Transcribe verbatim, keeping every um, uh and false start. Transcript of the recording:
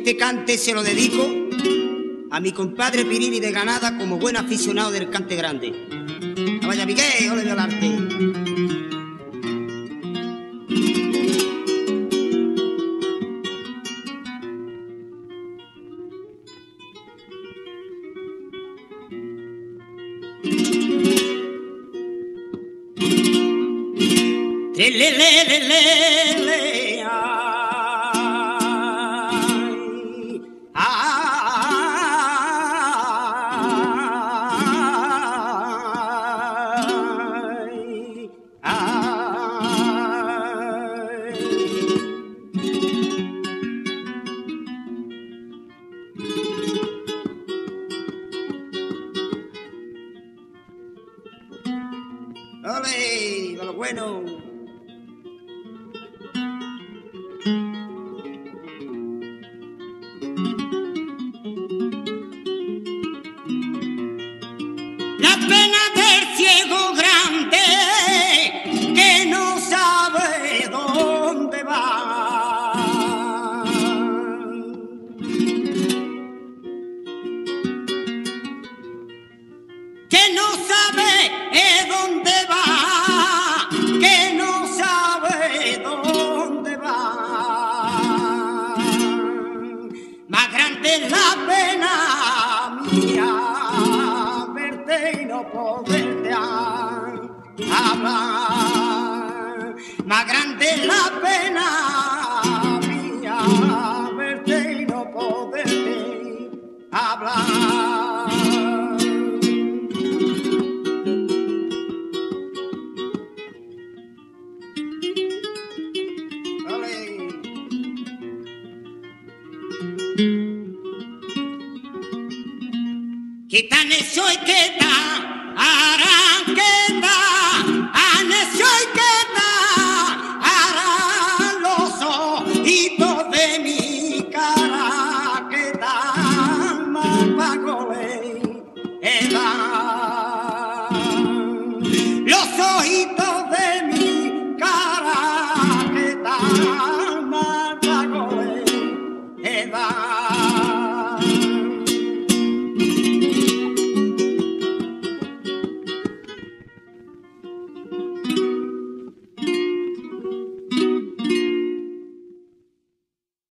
Este cante se lo dedico a mi compadre Piriri de Granada como buen aficionado del cante grande. A vaya Miguel, ole violarte. Le, le, le, le, le, ay, ay, ay. ¡Ole! ¡A lo bueno! La pena del ciego grande que no sabe dónde va. Que no sabe dónde va. Que no sabe dónde va. Más grande es la pena mía y no poderte hablar. Más grande es la pena mía verte y no poderte hablar. Vale. Quitan eso y quita, harán que da, han hecho